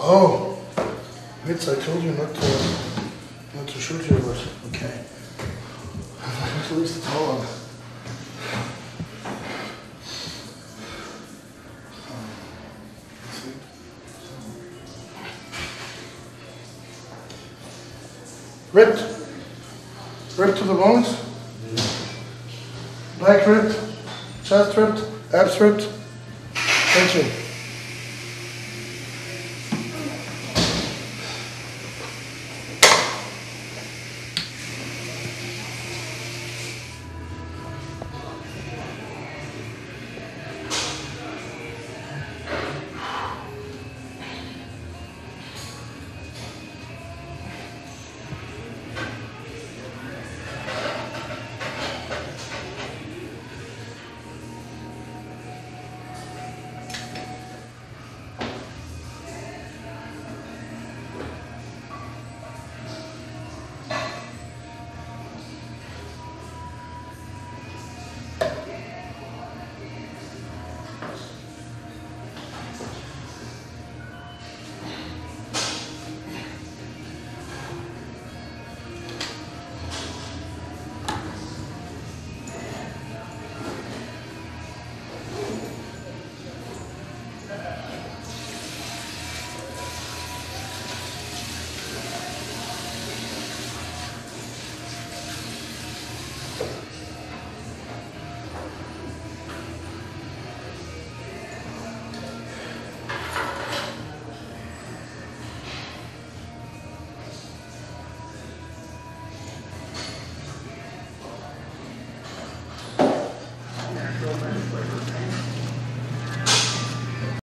Oh, Mitz, I told you not to shoot you, but okay. At least it's on. Ripped. Ripped to the bones. Back ripped. Chest ripped. Abs ripped. Tension.